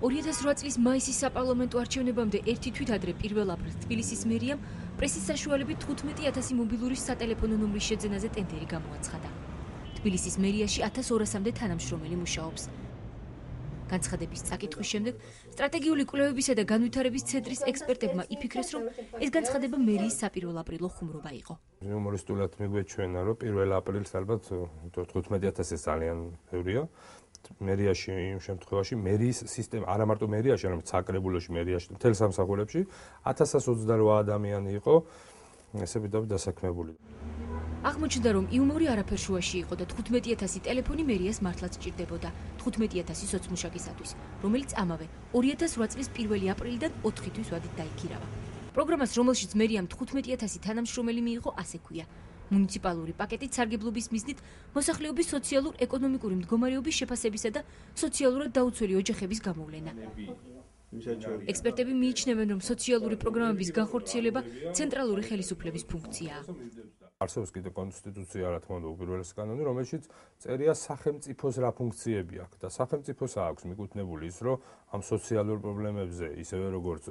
2008 წლის მაისის საპარლამენტო არჩევნებამდე ერთი თვით ადრე 1 აპრილს თბილისის მერიამ პრესის საშუალებით 15,000 მობილური სატელეფონო ნომრის შეძენაზე ტენდერი გამოაცხადა. თბილისის მერიაში 1200-მდე თანამშრომელი მუშაობს. განცხადების წაკითხვის შემდეგ სტრატეგიული კვლევებისა და განვითარების ცენტრის ექსპერტებმა იფიქრეს, რომ ეს განცხადება მერიის ሳ1 აპრილო ხუმრობა იყო. Იუმორისტულად მიგვეჩვენა, რომ 1 აპრილს ალბათ 15,000 ძალიან ბევრია. მერიაში იმ შემთხვევაში მერიის სისტემა, არა მარტო მერიაში, არამედ საკრებულოში, მერიაში, მთელ სამსახურებში 1128 ადამიანი იყო ესე ვიდრე დასაქმებული. აღმოჩნდა, რომ იუმორი არაფერ შუაში იყო და 15,000 ტელეფონი მერიას მართლაც ჭირდებოდა 15,000 სოცმუშაკისათვის, რომელიც ამავე 2008 წლის 1 აპრილიდან 4 თვის ვადით დაიქირავა. პროგრამას, რომელშიც მერიამ 15,000 თანამშრომელი მიიღო, ასე ქვია. მუნიციპალური პაკეტით სარგებლობის მიზნით მოსახლეობის სოციალურ-ეკონომიკური მდგომარეობის შეფასებისა და სოციალურად დაუცველი ოჯახების გამოვლენა. ექსპერტები მიიჩნევენ, რომ სოციალური პროგრამების განხორციელება ცენტრალური ხელისუფლების ფუნქციაა. არსებობს კიდევ კონსტიტუცია, რა თქმა უნდა, უპირველესი კანონი, რომელშიც წერია სახელმწიფოს რა ფუნქციები აქვს და სახელმწიფოს აქვს მიკუთვნებული ის, რომ ამ სოციალურ პრობლემებზე, ისევე როგორც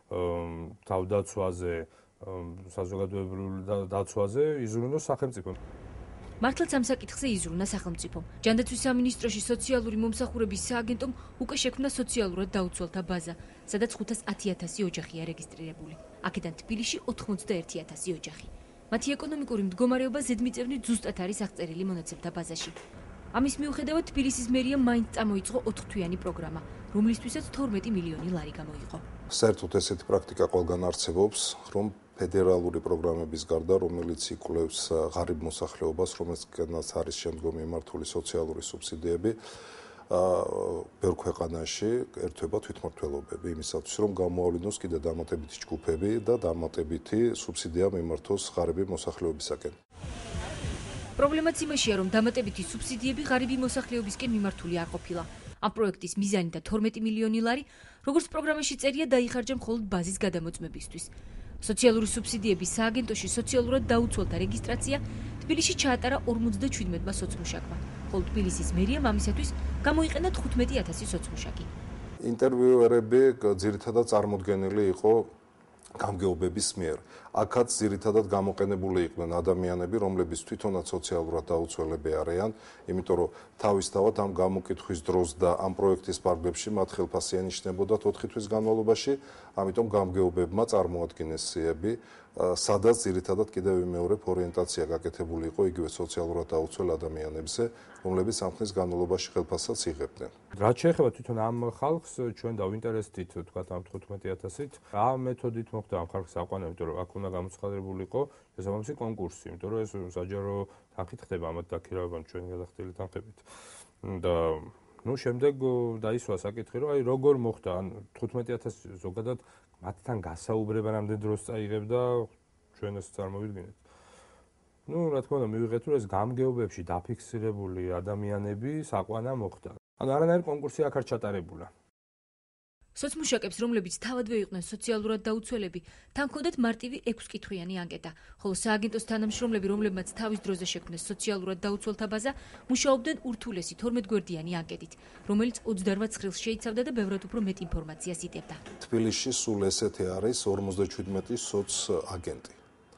თავდაცვაზე, საზოგადოებრივ დაცვაზე იზრუნოს სახელმწიფო. მართლაც ამ საკითხზე იზრუნა სახელმწიფომ. ჯანდაცვის სამინისტროში სოციალური მომსახურების სააგენტომ უკვე შექმნა სოციალურად დაუცველთა ბაზა, სადაც 510,000 ოჯახია რეგისტრირებული. აქედან თბილისში 91,000 ოჯახი. მათი ეკონომიკური მდგომარეობა ზედმიწევნით ზუსტად არის აღწერილი მონაცემთა ბაზაში. ამის მიუხედავად თბილისის მერიამ მაინც წამოიწყო 4-თვიანი პროგრამა, რომლისთვისაც 12 მილიონი ლარი გამოიღო. საერთოდ ესეთი პრაქტიკა ყველგან არსებობს, რომ ფედერალური პროგრამების გარდა, რომელიც იკვლევს ღარიბ მოსახლეობას, რომელსაც არის შემდგომ მიმართული სოციალური სუბსიდიები, ბევრ ქვეყანაში ერთვება თვითმმართველობები იმისათვის, რომ გამოავლინოს კიდე დამატებითი ჯგუფები და დამატებითი სუბსიდია მიმართოს ღარიბი მოსახლეობისაკენ. პრობლემაც იმაშია, რომ დამატებითი სუბსიდიები ღარიბი მოსახლეობისკენ მიმართული არ ყოფილა. ამ პროექტის მიზანი და 12 მილიონი ლარი, როგორც პროგრამაში წერია, დაიხარჯა მხოლოდ ბაზის გადამოწმებისთვის. სოციალური სუბსიდიების სააგენტოში სოციალურად დაუცველთა რეგისტრაცია თბილისში ჩაატარა 57-მა სოცმუშაკმა, ხოლო თბილისის მერიამ ამისათვის გამოიყენა 15,000 სოცმუშაკი. ინტერვიუერები ძირითადად წარმოდგენილი იყო გამგეობების მიერ. აქაც ძირითადად გამოყენებული იყვნენ ადამიანები, რომლებიც თვითონაც სოციალურად დაუცველები არიან, იმიტომ რომ თავისთავად ამ გამოკითხვის დროს და ამ პროექტის პარგლებში მათ ხელფასი ენიშნებოდათ 4 თვის განმავლობაში, ამიტომ გამგეობებმა წარმოადგინეს სიები, სადაც ძირითადად კიდევ მეორე ორიენტაცია გაკეთებული იყო იგივე სოციალურად დაუცველ ადამიანებზე, რომლებიც ამ ხნის განმავლობაში ხელფასსაც იღებდნენ. რაც შეეხება თვითონ ამ ხალხს, ჩვენ დავინტერესდით, თქვათ ამ 15,000-ით, რა მეთოდით მოხდა ამ ხალხის აყვანა, იმიტომ რომ აქ უნდა გამოცხადებულიყო შესაბამისი კონკურსი, იმიტომ რომ ეს საჯარო თანხით ხდება ამათ დაქირავება ჩვენი გადახდილი თანხებით. და შემდეგ დაისვა საკითხი, რომ როგორ მოხდა, ან 15,000 ზოგადად მათთან გასაუბრება რამდენ დროს წაიღებდა, ჩვენ ეს წარმოვიდგინეთ. რა თქმა უნდა, მივიღეთ, რომ ეს გამგეობებში დაფიქსირებული ადამიანების აყვანა მოხდა. არანაირი კონკურსი აქ არ ჩატარებულა. სოცმუშაკებს, რომლებიც თავადვე იყვნენ სოციალურად დაუცველები, თან ჰქონდათ მარტივი 6 კითხვიანი ანკეტა, ხოლო სააგენტოს თანამშრომლები, რომლებმაც თავის დროზე შექმნეს სოციალურად დაუცველთა ბაზა, მუშაობდნენ ურთულესი 12 გვერდიანი ანკეტით, რომელიც 28 ცხრილს შეიცავდა და ბევრად უფრო მეტ ინფორმაციას იტევდა. თბილისში სულ ესეთი არის 57 სოცაგენტი.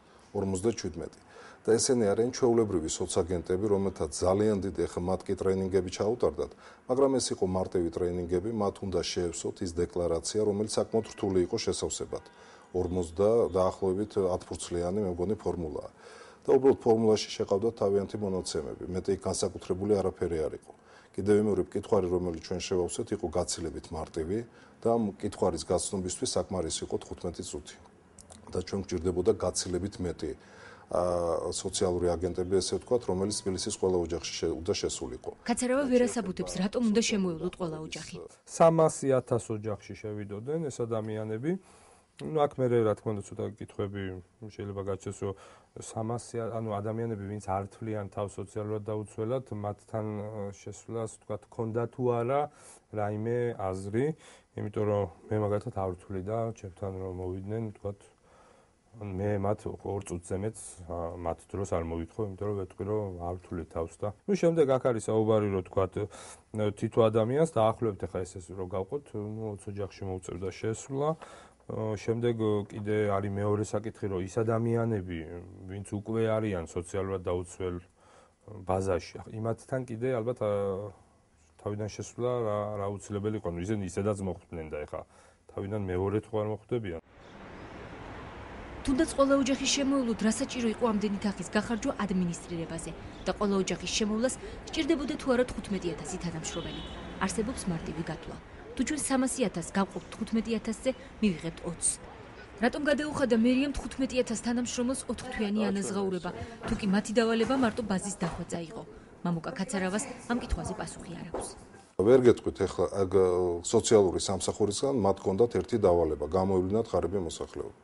57. და ესენი არიან ჩვეულებრივი სოცაგენტები, რომელთაც ძალიან დიდი ხა მათ კი ტრენინგები ჩაუტარდათ, მაგრამ ეს იყო მარტივი ტრენინგები, მათ უნდა შეევსოთ ის დეკლარაცია, რომელიც საკმაოდ რთული იყო შესავსებად. 40 დაახლოებით 10 ფურცლიანი მე მგონი ფორმულაა. და უბრალოდ ფორმულაში შეყავდათ თავიანთი მონაცემები, მეტი განსაკუთრებული არაფერი არ იყო. კიდევ მეორე კითხვარი, რომელიც ჩვენ შევავსეთ, იყო გაცილებით მარტივი და კითხვის გაცნობისთვის საკმარისი იყო 15 წუთი. და ჩვენ გვჭირდებოდა გაცილებით მეტი სოციალური აგენტები, ესე ვთქვათ, რომელიც თბილისის ყველა ოჯახში უნდა შესულიყო. კაცარავა ვერ ასაბუთებს, რატომ უნდა შემოევლოთ ყველა ოჯახი. 300,000 ოჯახში შევიდოდნენ ეს ადამიანები. აქ მე რა თქმა უნდა ცოტა კითხვები შეიძლება გაჩნდეს, რომ 300 ადამიანები, ვინც არ თვლიან თავს სოციალურად დაუცველად, მათთან შესვლას ვთქვათ, ქონდა თუ არა რაიმე აზრი, იმიტომ რომ მე მაგათად არ ვთვლი და ჩემთან რომ მოვიდნენ, ვთქვათ, მე მათ 2 წუთზე მეც მათ დროს არ მოვითხო, იმიტომ რომ ვეთქვი რომ არ ვთვლი თავს და ნუ შემდეგ აქ არის საუბარი რომ თქვა თითო ადამიანს დაახლოებით ახლა ეს რომ გავყოთ, ნუ 20 ოჯახში მოუწევდა შესვლა. შემდეგ კიდე არის მეორე საკითხი რომ ის ადამიანები, ვინც უკვე არიან სოციალურად დაუცველ ბაზაში, იმათთან კიდე ალბათ თავიდან შესვლა რა აუცილებელი იყო. ნუ ისინი ისედაც მოხვდნენ და ახლა თავიდან მეორედ ხო არ მოხვდებიან. თუნდაც ყველა ოჯახის შემოვლოდ რა საჭირო იყო ამდენი თანხის გახარჯვა ადმინისტრირებაზე და ყველა ოჯახის შემოვლას სჭირდებოდა თუ არა 15000 თანამშრომელი. არსებობს მარტივი გათვლა. თუ ჩვენ 300000 გავყოფთ 15000-ზე, მივიღებთ 20. რატომ გადაუხადა მერიამ 15000 თანამშრომელს 4 თვიანი ანაზღაურება, თუ კი მათი დავალება მარტო ბაზის დახვეწა იყო? მამუკა კაცარავას ამ კითხვაზე პასუხი არ აქვს. ვერ გეტყვით ახლა სოციალური სამსახურისგან მათ ჰქონდათ ერთი დავალება, გამოივლინათ ღარიბი მოსახლეობა.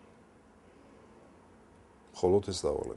მხოლოდ ეს დავალება.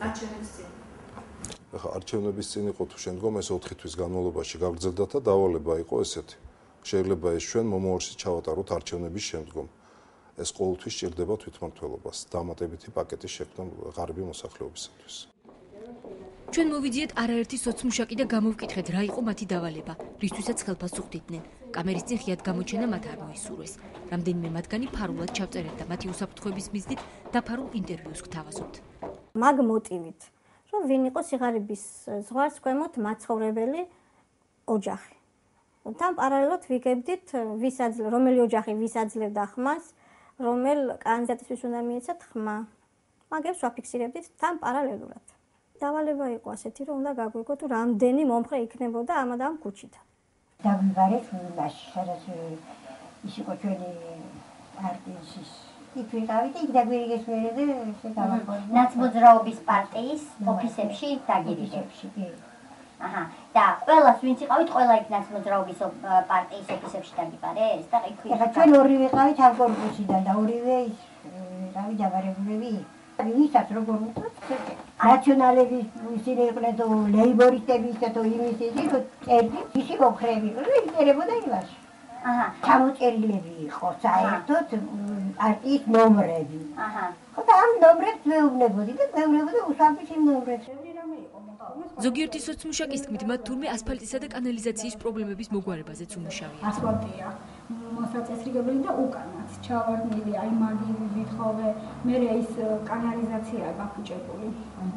ახლა არჩევნების წინ იყო თუ შემდგომ ეს 4 თვის განმავლობაში გაგრძელდა და დავალება იყო ესეთი. შეიძლება ეს ჩვენ მომავალში ჩავატაროთ არჩევნების შემდგომ. ეს ყოველთვის სჭირდება თვითმმართველობას, დამატებითი პაკეტის შექმნა ღარიბი მოსახლეობისათვის. ჩვენ მოვიდიეთ არაერთი სოცმუშაკი და გამოვკითხეთ რა იყო მათი დავალება, რისთვისაც ხელფასს უხდიდნენ. კამერის წინ ხიად გამოჩენა მათ არ მოისურვეს. რამდენიმე მათგანი ფარულად ჩავწერეთ და მათი უსაფრთხოების მიზნით დაფარულ ინტერვიუს გთავაზობთ. მაგ მოტივით, რომ ვინ იყო სიღარიბის ზღვარს ქვემოთ მაცხოვრებელი ოჯახი. თან პარალელურად ვიგებდით, რომელი ოჯახი ვის აძლევდა ხმას, რომელ კანდიდატისთვის უნდა მიეცათ ხმა. მაგებს ვაფიქსირებდით თან პარალელურად. დავალება იყო ასეთი, რომ უნდა გაგვიგოთ, თუ რამდენი მომხრე იქნებოდა ამ და ამ ქუჩიდან. დავიბარეთ მაშინ, სადაც ის იყო ჩვენი პარტიის იქ ვიყავით და იქ დაგვირიგეს მერე და ნაცმოძრაობის პარტიის ოფისებში დაგირიგებში. აჰა, და ყველას ვინც იყავით, ყველა იქ ნაცმოძრაობის პარტიის ოფისებში დაგიბარეს და იქ ახლა ჩვენ ორი ვიყავით ამ კორპუსიდან და ორივე ვიყავით დაბარებულები. ვისაც როგორ ვუწევთ? ნაციონალების ისინი იყვნენ თუ ლეიბორისტები ისე თუ იმის ისე წერდი, ისი მოხრები, იწერებოდა იმაში. აჰა, ჩამოწერილები იყო საერთოდ პარტიის ნომრები. აჰა. ხო და ამ ნომრებს მეუბნებოდი და მეუბნებოდა უსამის იმ ნომრებს. ზოგიერთი სოცმუშაკის თქმით, მათ თურმე ასფალტისა და კანალიზაციის პრობლემების მოგვარებაზეც უმუშავია. ასფალტია მოსაწესრიგებელი და უკანაც ჩავარდნილი, აი მაგი ვითხოვე, მე ის კანალიზაციაა გაფუჭებული.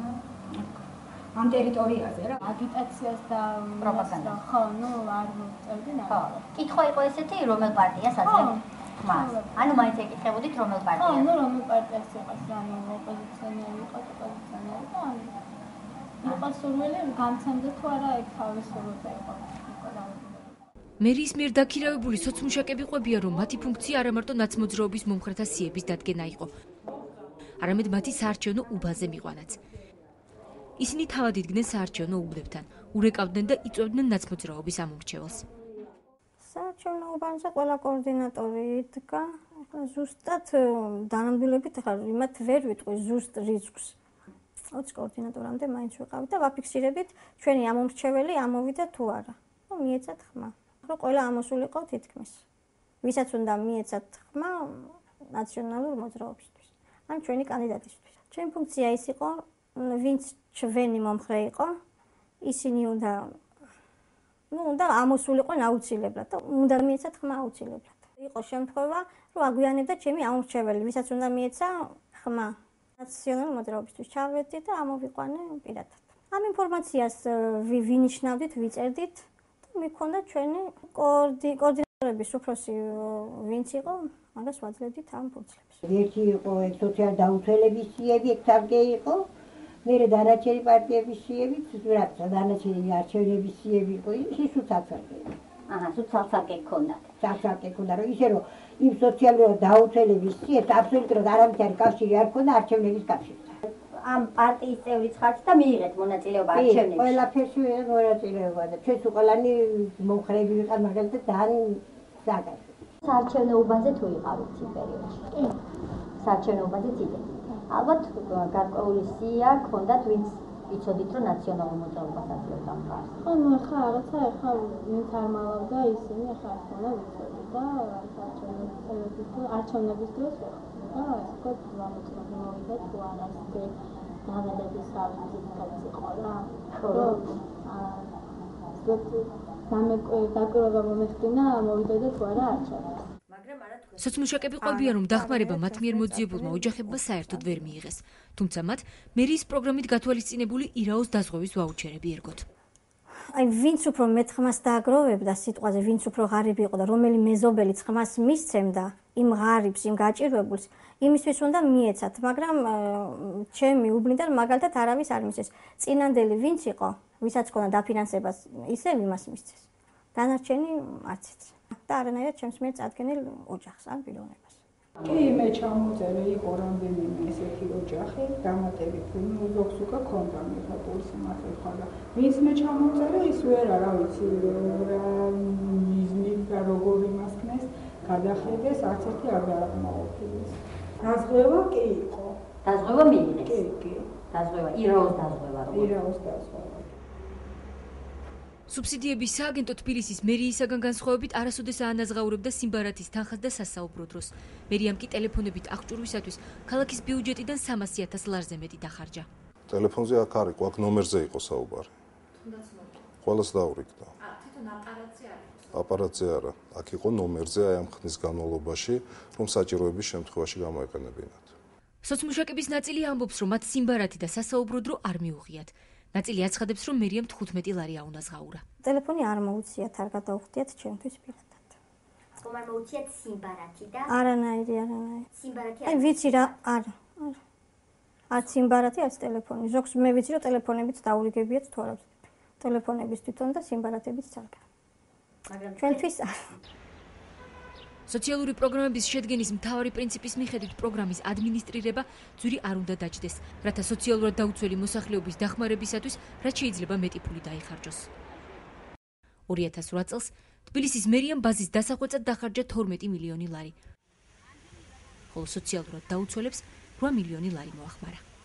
ამ ტერიტორიაზე რა, აგიტაციას და პროპაგანდა. ხო, ნუ არ მოწევდი ხო. ნახე. კითხვა იყო ესეთი, რომელ პარტიას აძლევთ ხმას? ანუ მაინც ეკითხებოდით რომელ ხო, პარტიას? ნუ რომელ პარტიას იყოს, ანუ ოპოზიციონერი იყო, ოპოზიციონერი და ანუ იყო სურვილი გამცემდა თუ არა ეგ თავისუფლება იყო. მერის მიერ დაქირავებული სოცმუშაკები ყვებიან, რომ მათი ფუნქცია არა მარტო ნაცმოძრაობის მომხრეთა სიების დადგენა იყო, არამედ მათი საარჩევნო უბანზე მიყვანაც. ისინი თავად იდგნენ საარჩევნო უბნებთან, ურეკავდნენ და იწვევდნენ ნაცმოძრაობის ამორჩეველს. საარჩევნო უბანზე ყველა კოორდინატორი იდგა. ზუსტად დანამდვილებით ახლა იმათ ვერ ვიტყვი ზუსტ რიცხვს. 20 კოორდინატორამდე მაინც ვიყავით და ვაფიქსირებით ჩვენი ამორჩეველი ამოვიდა თუ არა. ნუ მიეცათ ხმა. რომ ყველა ამოსულიყო თითქმის. ვისაც უნდა მიეცათ ხმა ნაციონალურ მოძრაობისთვის. ან ჩვენი კანდიდატისთვის. ჩვენი ფუნქცია ის იყო, ვინც ჩვენი მომხრე იყო, ისინი უნდა ამოსულიყონ აუცილებლად და უნდა მიეცათ ხმა აუცილებლად. იყო შემთხვევა, რომ აგვიანებდა ჩემი ამორჩეველი, ვისაც უნდა მიეცა ხმა ნაციონალურ მოძრაობისთვის. ჩავედი და ამოვიყვანე პირადად. ამ ინფორმაციას ვინიშნავდით, ვიწერდით და მიქონდა ჩვენი კოორდინატორების უფროსი ვინც იყო, მაგას ვაძლევდით ამ ფუნქციებს. ერთი იყო სოციალ დაუცველების სიები, ეგ თავგე იყო. მერე დანარჩენი პარტიების სიები, რაცა დანარჩენი არჩევნების სიები იყო, ის უცალსაკე. აჰა, სუცალსაკე გქონდათ. საცალსაკე ქონდა, რომ ისე რომ იმ სოციალურ დაუცველების სიებს აბსოლუტურად არავითარი კავშირი არ ქონდა არჩევნების კავშირთან. ამ პარტიის წევრიც ხართ და მიიღეთ მონაწილეობა არჩევნებში. ყველაფერში მონაწილეობა და ჩვენს ყველანი მომხრეები ვიყავ, მაგალითად ძალიან საკაცო. საარჩევნო უბანზე თუ იყავით იმ პერიოდში? კი. საარჩევნო უბანზე ციდეთ. ალბათ გარკვეული სია გქონდათ, ვინც იცოდით, რომ ნაციონალურ მოძრაობას აძლევდა მხარს. ხო, ნუ ახლა რაღაცა ახლა ვინც არ მალავდა ისინი ახლა არ ქონა ვიცოდი და არჩევნების დროს და ვთქვათ, ამოწმები მოვიდა თუ არა ისე დაბადების სავიზიტიც იყო რა. დაკვირვება მომეხდინა, მოვიდა და თუ არა არჩევს. სოციმუშაკები ყვებიან, რომ დახმარება მათ მიერ მოძიებულმა ოჯახებმა საერთოდ ვერ მიიღეს. თუმცა მათ მერიის პროგრამით გათვალისწინებული ირაოს დაზღვევის ვაუჩერები ერგოთ. აი, ვინც უფრო მეტ ხმას დააგროვებდა სიტყვაზე, ვინც უფრო ღარიბი იყო და რომელი მეზობელიც ხმას მისცემდა იმ ღარიბს, იმ გაჭირვებულს, იმისთვის უნდა მიეცათ, მაგრამ ჩემი უბნიდან მაგალითად არავის არ მისცეს. წინანდელი ვინც იყო, ვისაც ჰქონდა დაფინანსებას, ისევ იმას მისცეს. დანარჩენი არციც. და არანაირად ჩემს მიერ წარდგენილ ოჯახს ან პიროვნებას. კი, მე ჩამოწერე იყო რამდენიმე ესეთი ოჯახი, დამატებით ზოგს უკვე ქონდა მიღებული სიმართლე და ვინც მე ჩამოწერე, ის ვერ არა ვიცი რა მიზნით და როგორ იმასქნეს, გადახედეს, არც ერთი არ დაამოუფილეს. დაზღვევა კი იყო. დაზღვევა მიიღეს? კი. დაზღვევა, ირაოს დაზღვევა. ირაოს დაზღვევა. სუბსიდიების სააგენტო თბილისის მერიისაგან განსხვავებით არასოდეს აანაზღაურებდა სიმბარათის თანხას და სასაუბრო დროს. მერიამ კი ტელეფონებით აღჭურვისათვის ქალაქის ბიუჯეტიდან 300,000 ლარზე მეტი დახარჯა. ტელეფონზე აქ არის, აქ ნომერზე იყო საუბარი. ყველას დაურიგდა. თვითონ აპარატზე არის. აპარატზე არა, აქ იყო ნომერზე აი ამ ხნის განმავლობაში, რომ საჭიროების შემთხვევაში გამოეყენებინათ. სოციმუშაკების ნაწილი ამბობს, რომ მათ სიმბარათი და სასაუბრო დრო არ მიუღიათ. ნაწილი აცხადებს, რომ მერიამ 15 ლარი აუნაზღაურა. ტელეფონი არ მოუციათ, არ გადაუხდიათ ჩემთვის პირადად. ხომ არ მოუციათ სიმბარათი და არანაირი. სიმბარათი აი ვიცი რა, არა. არც სიმბარათი, არც ტელეფონი. ზოგს მე ვიცი, რომ ტელეფონებიც დაურიგებიათ თუ არა. ტელეფონების თვითონ და სიმბარათების წარგა. მაგრამ ჩვენთვის არ. სოციალური პროგრამების შედგენის მთავარი პრინციპის მიხედვით პროგრამის ადმინისტრირება ძვირი არ უნდა დაჯდეს, რათა სოციალურად დაუცველი მოსახლეობის დახმარებისათვის რაც შეიძლება მეტი ფული დაიხარჯოს. 2008 წელს თბილისის მერიამ ბაზის დასახვეწად დახარჯა 12 მილიონი ლარი, ხოლო სოციალურად დაუცველებს 8 მილიონი ლარი მოახმარა.